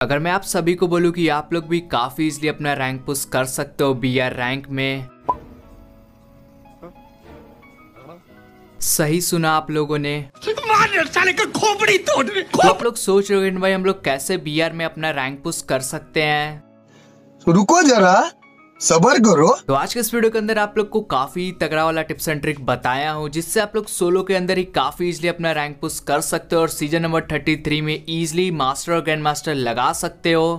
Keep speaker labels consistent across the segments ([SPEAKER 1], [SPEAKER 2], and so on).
[SPEAKER 1] अगर मैं आप सभी को बोलूं कि आप लोग भी काफी इजीली अपना रैंक पुश कर सकते हो बीआर रैंक में, सही सुना आप लोगों ने।
[SPEAKER 2] साले का खोपड़ी तोड़ रहे।
[SPEAKER 1] तो आप लोग सोच रहे हो भाई हम लोग कैसे बीआर में अपना रैंक पुश कर सकते हैं।
[SPEAKER 2] रुको जरा, सबर करो।
[SPEAKER 1] तो आज के इस वीडियो के अंदर आप लोग को काफी तगड़ा वाला टिप्स एंड ट्रिक बताया हूँ, जिससे आप लोग सोलो के अंदर ही काफी इजीली अपना रैंक पुश कर सकते हो और सीजन नंबर 33 में इजीली मास्टर और ग्रैंड मास्टर लगा सकते हो।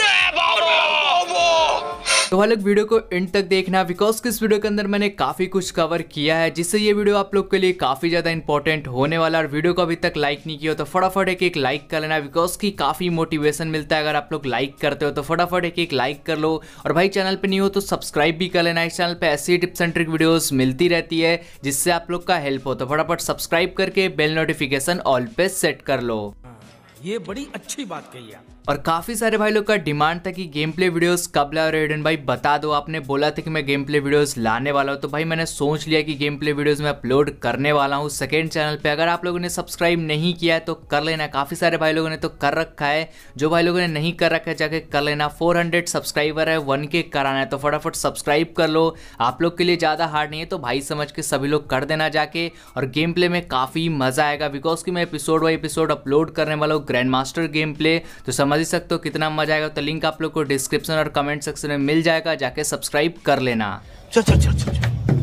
[SPEAKER 1] तो भाई लोग वीडियो को एंड तक देखना, बिकॉज इस वीडियो के अंदर मैंने काफी कुछ कवर किया है, जिससे ये वीडियो आप लोग के लिए काफी ज्यादा इंपॉर्टेंट होने वाला है। और वीडियो को अभी तक लाइक नहीं किया हो तो फटाफट एक लाइक कर लेना, बिकॉज की काफी मोटिवेशन मिलता है अगर आप लोग लाइक करते हो। तो फटाफट एक लाइक कर लो, और भाई चैनल पे नहीं हो तो सब्सक्राइब भी कर लेना। इस चैनल पे ऐसी टिप्स एंड ट्रिक वीडियोस मिलती रहती है जिससे आप लोग का हेल्प हो। तो फटाफट सब्सक्राइब करके बेल नोटिफिकेशन ऑल पे सेट कर लो।
[SPEAKER 3] ये बड़ी अच्छी बात कही आप।
[SPEAKER 1] और काफी सारे भाई लोग का डिमांड था कि गेम प्ले वीडियोस कब लाओ रेडन भाई, बता दो। आपने बोला था कि मैं गेम प्ले वीडियोस लाने वाला हूं, तो भाई मैंने सोच लिया कि गेम प्ले वीडियोस में अपलोड करने वाला हूं सेकंड चैनल पे। अगर आप लोगों ने सब्सक्राइब नहीं किया है तो कर लेना। काफी सारे भाई लोगों ने तो कर रखा है, जो भाई लोगों ने नहीं कर रखा है जाके कर लेना। 400 सब्सक्राइबर है, 1K कराना है, तो फटाफट सब्सक्राइब कर लो। आप लोग के लिए ज्यादा हार्ड नहीं है, तो भाई समझ के सभी लोग कर देना जाके। और गेम प्ले में काफी मजा आएगा, बिकॉज की मैं एपिसोड बाई एपिसोड अपलोड करने वाला हूँ ग्रैंड मास्टर गेम प्ले, तो समझ ही सकते हो कितना मजा आएगा। तो लिंक आप लोग को डिस्क्रिप्शन और कमेंट सेक्शन में मिल जाएगा, जाके सब्सक्राइब कर लेना।
[SPEAKER 2] चल चल चल चल,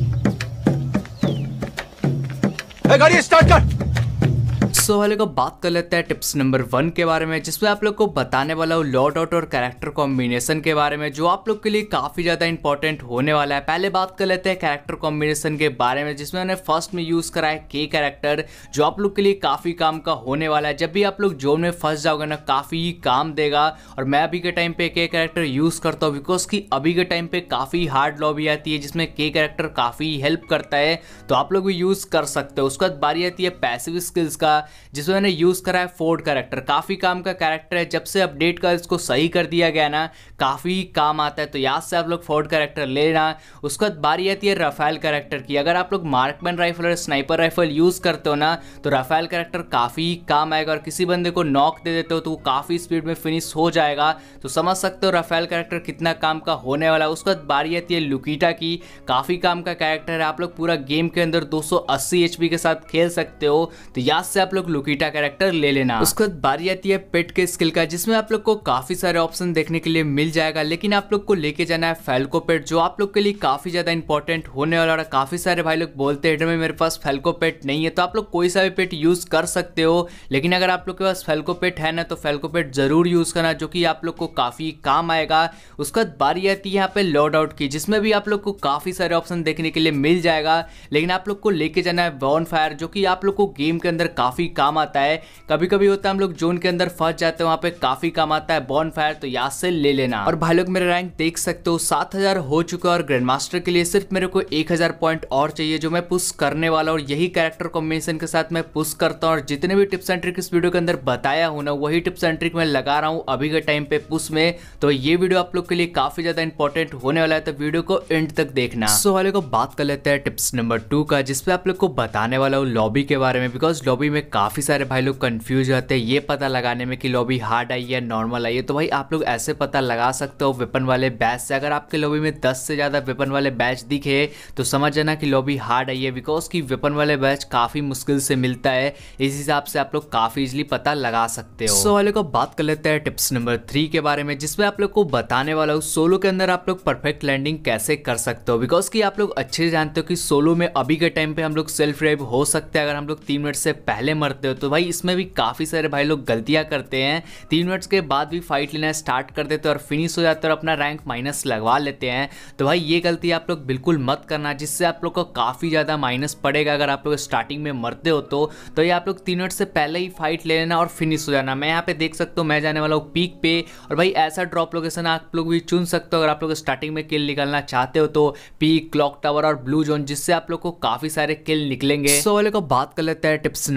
[SPEAKER 2] गाड़ी स्टार्ट कर।
[SPEAKER 1] सो वाले को बात कर लेते हैं टिप्स नंबर 1 के बारे में, जिसमें आप लोग को बताने वाला हूँ लॉट आउट और कैरेक्टर कॉम्बिनेशन के बारे में, जो आप लोग के लिए काफी ज्यादा इंपॉर्टेंट होने वाला है। पहले बात कर लेते हैं कैरेक्टर कॉम्बिनेशन के बारे में, जिसमें मैंने फर्स्ट में यूज करा है के कैरेक्टर, जो आप लोग के लिए काफी काम का होने वाला है। जब भी आप लोग जोन में फंस जाओगे ना, काफी काम देगा। और मैं अभी के टाइम पे के कैरेक्टर यूज करता हूँ, बिकॉज की अभी के टाइम पे काफी हार्ड लॉबी आती है जिसमें के कैरेक्टर काफी हेल्प करता है, तो आप लोग भी यूज कर सकते हो। उसके बाद बारी आती है पैसिव स्किल्स का, जिसमें मैंने यूज करा है फोर्ड कैरेक्टर। काफी काम का कैरेक्टर है, जब से अपडेट का इसको सही कर दिया गया ना, काफी काम आता है, तो याद से आप लोग फोर्ड कैरेक्टर ले लेना। उसके बाद बारी आती है राफेल कैरेक्टर की। अगर आप लोग मार्कमैन राइफल और स्नाइपर राइफल यूज करते हो ना, तो राफेल कैरेक्टर काफी काम आएगा। और किसी बंदे को नॉक दे देते हो तो वो काफी स्पीड में फिनिश हो जाएगा, तो समझ सकते हो राफेल कैरेक्टर कितना काम का होने वाला है। उसके बाद बारी आती है लुकीटा की। काफी काम का कैरेक्टर है, आप लोग पूरा गेम के अंदर 280 HP के साथ खेल सकते हो, तो याद से आप लोग लुकीटा कैरेक्टर ले लेना। उसके बाद बारी आती है पेट के स्किल का, जिसमें आप लोग को काफी सारे ऑप्शन देखने के लिए मिल जाएगा, लेकिन आप लोग को लेके जाना है फैल्को पेट, जो आप लोग के लिए काफी ज्यादा इंपॉर्टेंट होने वाला है। काफी सारे भाई लोग बोलते हैं में मेरे पास फैल्को पेट नहीं है, तो आप लोग कोई सा भी पेट यूज कर सकते हो, लेकिन अगर आप लोग के पास फैल्को पेट है ना, तो फैल्को पेट जरूर यूज करना, जो कि आप लोग को काफी काम आएगा। उसके बाद बारी आती है यहाँ पे लॉड आउट की, जिसमें भी आप लोग को काफी सारे ऑप्शन देखने के लिए मिल जाएगा, लेकिन आप लोग को लेके जाना है बॉन फायर, जो कि आप लोग को गेम के अंदर काफी काम आता है। कभी कभी होता है हम लोग जोन के अंदर फंस जाते हैं, वहां पे काफी काम आता है बॉन फायर, तो याद से ले लेना। और भाई लोग मेरा रैंक देख सकते हो 7000 हो चुका है, और ग्रैंड मास्टर के लिए सिर्फ मेरे को 1000 पॉइंट और चाहिए, जो मैं पुश करने वाला हूँ। और यही कैरेक्टर कॉम्बिनेशन के साथ मैं पुश करता हूँ, और जितने भी टिप्स एंड ट्रिक इस वीडियो के अंदर बताया हूँ ना, वही टिप्स एंड ट्रिक मैं लगा रहा हूँ अभी के टाइम पे पुश में। तो ये वीडियो आप लोग के लिए काफी ज्यादा इंपॉर्टेंट होने वाला है, तो वीडियो को एंड तक देखना। सो वाले को बात कर लेते हैं टिप्स नंबर 2 का, जिसपे आप लोग को बताने वाला हूँ लॉबी के बारे में, बिकॉज लॉबी में काफी सारे भाई लोग कंफ्यूज होते हैं ये पता लगाने में कि लॉबी हार्ड आई है नॉर्मल आई है। तो भाई आप लोग ऐसे पता लगा सकते हो वेपन वाले बैच से। अगर आपके लॉबी में 10 से ज्यादा वेपन वाले बैच दिखे तो समझ जाना कि लॉबी हार्ड आई है, बिकॉज की वेपन वाले बैच काफी मुश्किल से मिलता है। इस हिसाब से आप लोग काफी इजीली पता लगा सकते हो। सो वाले को बात कर लेते हैं टिप्स नंबर 3 के बारे में, जिसमें आप लोग को बताने वाला हूँ सोलो के अंदर आप लोग परफेक्ट लैंडिंग कैसे कर सकते हो, बिकॉज की आप लोग अच्छे से जानते हो कि सोलो में अभी के टाइम पे हम लोग सेल्फ रिवाइव हो सकते हैं अगर हम लोग 3 मिनट से पहले मरते हो। तो भाई इसमें भी काफी सारे भाई लोग गलतियां करते हैं, 3 मिनट्स के बाद भी फाइट लेना स्टार्ट कर देते हैं और फिनिश हो जाते हैं और अपना रैंक माइनस लगवा लेते हैं। तो भाई ये गलती आप लोग बिल्कुल मत करना, जिससे आप लोग को काफी ज्यादा माइनस पड़ेगा अगर आप लोग स्टार्टिंग में मरते हो तो ये आप लोग 3 मिनट से पहले ही फाइट ले लेना और फिनिश हो जाना। मैं यहाँ पे देख सकता हूँ मैं जाने वाला हूँ पीक पे, और भाई ऐसा ड्रॉप लोकेशन आप लोग भी चुन सकते हो अगर आप लोग स्टार्टिंग में किल निकालना चाहते हो, तो पीक, क्लॉक टावर और ब्लू जोन, जिससे आप लोग को काफी सारे किल निकलेंगे। सो वाले को बात कर लेते हैं टिप्स नंबर 4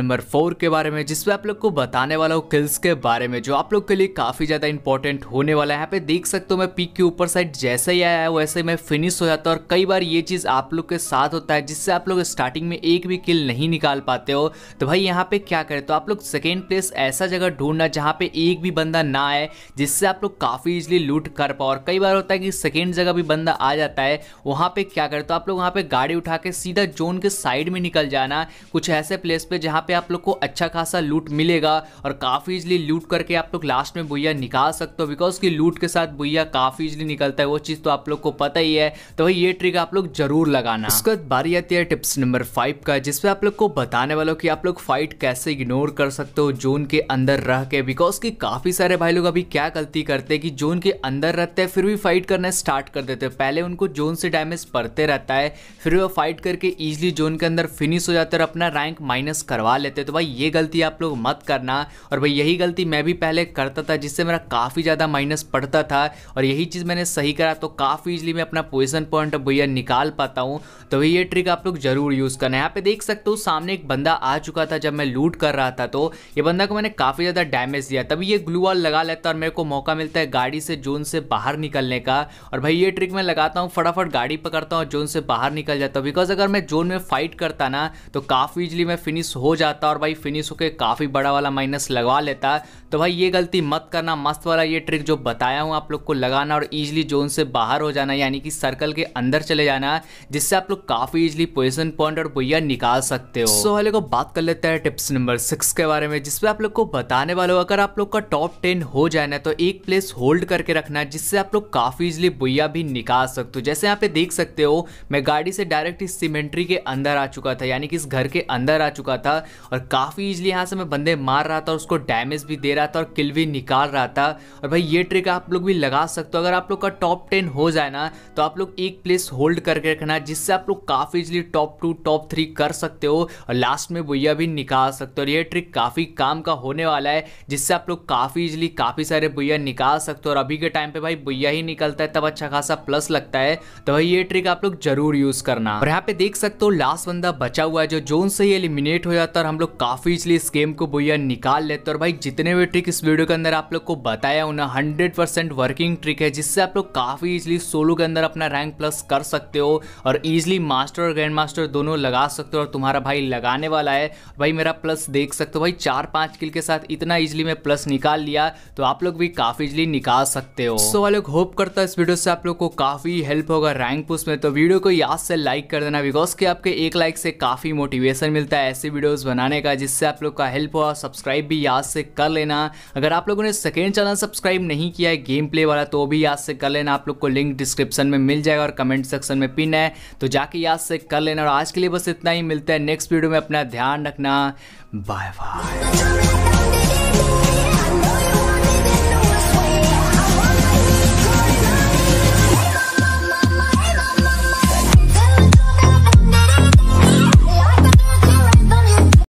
[SPEAKER 1] 4 के बारे में, जिसमें आप लोग को बताने वाला हूँ किल्स के बारे में, जो आप लोग के लिए काफी ज्यादा इंपॉर्टेंट होने वाला है। यहाँ पे देख सकते हो मैं पीक के ऊपर साइड जैसे ही आया है वैसे मैं फिनिश हो जाता हूँ। और कई बार ये चीज आप लोग के साथ होता है जिससे आप लोग स्टार्टिंग में एक भी किल नहीं निकाल पाते हो। तो भाई यहाँ पे क्या करें, तो आप लोग सेकेंड प्लेस ऐसा जगह ढूंढना जहाँ पे एक भी बंदा ना आए, जिससे आप लोग काफी इजिली लूट कर पाओ। और कई बार होता है कि सेकेंड जगह भी बंदा आ जाता है, वहां पे क्या करें, तो आप लोग वहां पे गाड़ी उठा के सीधा जोन के साइड में निकल जाना, कुछ ऐसे प्लेस पे जहां पे आप लोग को अच्छा खासा लूट मिलेगा और काफी इजिली लूट करके आप लोग लास्ट में बुइया निकाल सकते हो। बिकॉज की लूट के साथ बुइया काफी इजिली निकलता है, वो चीज तो आप लोग को पता ही है। तो भाई ये ट्रिक आप लोग जरूर लगाना। उसके बाद बारी आती है टिप्स नंबर 5 का, जिसपे आप लोग को बताने वाला हूं कि आप लोग फाइट कैसे इग्नोर कर सकते हो जोन के अंदर रह के। बिकॉज की काफी सारे भाई लोग अभी क्या गलती करते हैं कि जोन के अंदर रहते हैं फिर भी फाइट करना स्टार्ट कर देते हैं। पहले उनको जोन से डैमेज पड़ते रहता है, फिर वो फाइट करके इजीली जोन के अंदर फिनिश हो जाते हैं और अपना रैंक माइनस करवा लेते हैं। तो भाई ये गलती आप लोग मत करना। और भाई यही गलती मैं भी पहले करता था, जिससे मेरा काफी ज्यादा माइनस पड़ता था, और यही चीज मैंने सही करा तो काफी इजीली मैं अपना पोजीशन पॉइंट भैया निकाल पाता हूँ। तो भाई ये ट्रिक आप लोग जरूर यूज करना। यहाँ पे देख सकते हो सामने एक बंदा आ चुका था जब मैं लूट कर रहा था, तो ये बंदा को मैंने काफी ज्यादा डैमेज दिया, तभी ये ग्लू वॉल लगा लेता और मेरे को मौका मिलता है गाड़ी से जोन से बाहर निकलने का। और भाई ये ट्रिक मैं लगाता हूँ, फटाफट गाड़ी पकड़ता हूँ, जोन से बाहर निकल जाता हूँ। बिकॉज अगर मैं जोन में फाइट करता ना तो काफी इजीली मैं फिनिश हो जाता और भाई फिनिश होकर काफी बड़ा वाला माइनस लगवा लेता। तो भाई ये गलती मत करना, मस्त वाला ये ट्रिक जो बताया हूँ आप लोग को लगाना और इजीली जोन से बाहर हो जाना, यानी कि सर्कल के अंदर चले जाना, जिससे आप लोग काफी इजीली पोजीशन पॉइंट और बुइया निकाल सकते हो। सो वाले को बात कर लेते हैं टिप्स नंबर 6 के बारे में, जिसपे आप लोग को बताने वाला हूँ अगर आप लोग का टॉप 10 हो जाए ना तो एक प्लेस होल्ड करके रखना, जिससे आप लोग काफी इजीली बुइया भी निकाल सकते हो। जैसे यहाँ पे देख सकते हो मैं गाड़ी से डायरेक्ट इस सीमेंट्री के अंदर आ चुका था, यानी कि इस घर के अंदर आ चुका था और काफी इजीली यहाँ से मैं बंदे मार रहा था और उसको डैमेज भी दे रहा था और किल भी निकाल रहा था। और भाई ये ट्रिक आप लोग भी लगा सकते हो। अगर आप लोग का टॉप 10 हो जाए ना तो आप लोग एक प्लेस होल्ड करके रखना, जिससे आप लोग काफी इजीली टॉप 2 टॉप 3 कर सकते हो और लास्ट में बुइया भी निकाल सकते हो। और ये ट्रिक काफी काम का होने वाला है, जिससे आप लोग काफी इजीली काफी सारे बुइया निकाल सकते हो। और अभी के टाइम पे भाई बुइया ही निकलता है तब अच्छा खासा प्लस लगता है। तो भाई ये ट्रिक आप लोग जरूर यूज करना। और यहाँ पे देख सकते हो लास्ट बंदा बचा हुआ है जो जोन से ही एलिमिनेट हो जाता है और हम लोग काफी इजीली इस गेम को बुइया निकाल लेते हैं। और भाई जितने भी ट्रिक इस वीडियो के अंदर आप लोग को बताया हूं ना 100% वर्किंग ट्रिक है, जिससे आप लोग काफी इजीली सोलो के अंदर अपना रैंक प्लस कर सकते हो और इजीली मास्टर और ग्रैंड मास्टर दोनों लगा सकते हो। और तुम्हारा भाई लगाने वाला है। भाई मेरा प्लस देख सकते हो भाई 4-5 किल के साथ इतना इजीली मैं प्लस निकाल लिया, तो आप लोग भी काफी इजीली निकाल सकते हो। सो वाले होप करता है इस वीडियो से आप लोग को काफी हेल्प होगा रैंक पुश में। तो वीडियो को याद से लाइक कर देना, बिकॉज कि आपके एक लाइक से काफी मोटिवेशन मिलता है ऐसी वीडियोस बनाने का, जिससे आप लोग का हेल्प हुआ। सब्सक्राइब भी याद से कर लेना। अगर आप लोगों ने सेकेंड चैनल सब्सक्राइब नहीं किया है गेम प्ले वाला तो भी याद से कर लेना, आप लोग को लिंक डिस्क्रिप्शन में मिल जाएगा और कमेंट सेक्शन में पिन है, तो जाके याद से कर लेना। और आज के लिए बस इतना ही, मिलता है नेक्स्ट वीडियो में। अपना ध्यान रखना, बाय बाय।